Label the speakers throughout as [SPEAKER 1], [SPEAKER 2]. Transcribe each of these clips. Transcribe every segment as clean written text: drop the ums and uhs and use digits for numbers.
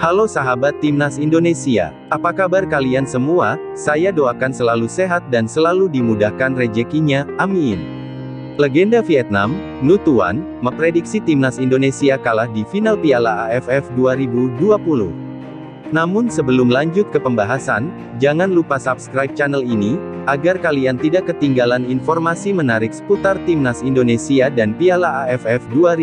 [SPEAKER 1] Halo sahabat Timnas Indonesia, apa kabar kalian semua? Saya doakan selalu sehat dan selalu dimudahkan rezekinya, amin. Legenda Vietnam, Ngo Tuan, memprediksi Timnas Indonesia kalah di final Piala AFF 2020. Namun sebelum lanjut ke pembahasan, jangan lupa subscribe channel ini, agar kalian tidak ketinggalan informasi menarik seputar Timnas Indonesia dan Piala AFF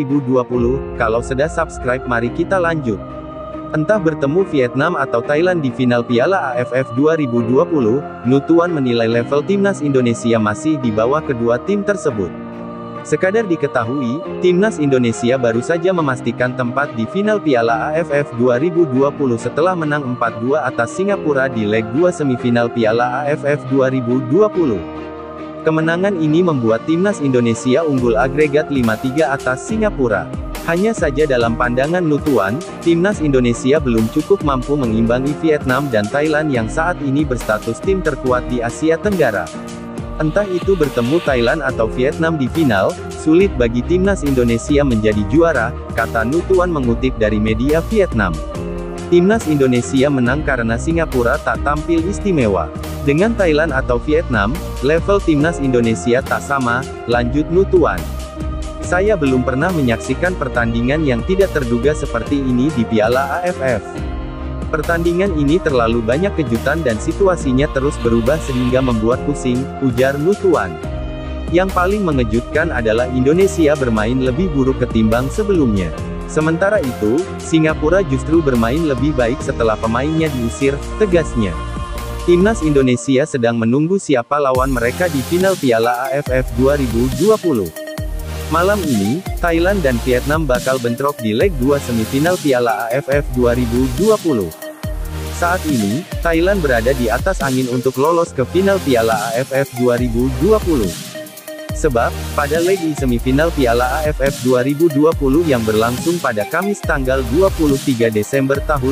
[SPEAKER 1] 2020. Kalau sudah subscribe, mari kita lanjut. Entah bertemu Vietnam atau Thailand di final Piala AFF 2020, Ngo Tuan menilai level Timnas Indonesia masih di bawah kedua tim tersebut. Sekadar diketahui, Timnas Indonesia baru saja memastikan tempat di final Piala AFF 2020 setelah menang 4-2 atas Singapura di leg 2 semifinal Piala AFF 2020. Kemenangan ini membuat Timnas Indonesia unggul agregat 5-3 atas Singapura. Hanya saja dalam pandangan Ngo Tuan, Timnas Indonesia belum cukup mampu mengimbangi Vietnam dan Thailand yang saat ini berstatus tim terkuat di Asia Tenggara. Entah itu bertemu Thailand atau Vietnam di final, sulit bagi Timnas Indonesia menjadi juara, kata Ngo Tuan mengutip dari media Vietnam. Timnas Indonesia menang karena Singapura tak tampil istimewa. Dengan Thailand atau Vietnam, level Timnas Indonesia tak sama, lanjut Ngo Tuan. Saya belum pernah menyaksikan pertandingan yang tidak terduga seperti ini di Piala AFF. Pertandingan ini terlalu banyak kejutan dan situasinya terus berubah sehingga membuat pusing, ujar Ngo Tuan. Yang paling mengejutkan adalah Indonesia bermain lebih buruk ketimbang sebelumnya. Sementara itu, Singapura justru bermain lebih baik setelah pemainnya diusir, tegasnya. Timnas Indonesia sedang menunggu siapa lawan mereka di final Piala AFF 2020. Malam ini, Thailand dan Vietnam bakal bentrok di leg 2 semifinal Piala AFF 2020. Saat ini, Thailand berada di atas angin untuk lolos ke final Piala AFF 2020. Sebab, pada leg semifinal Piala AFF 2020 yang berlangsung pada Kamis tanggal 23 Desember tahun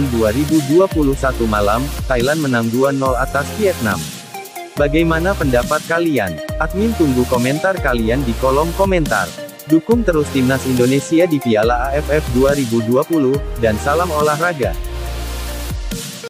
[SPEAKER 1] 2021 malam, Thailand menang 2-0 atas Vietnam. Bagaimana pendapat kalian? Admin tunggu komentar kalian di kolom komentar. Dukung terus Timnas Indonesia di Piala AFF 2020, dan salam olahraga.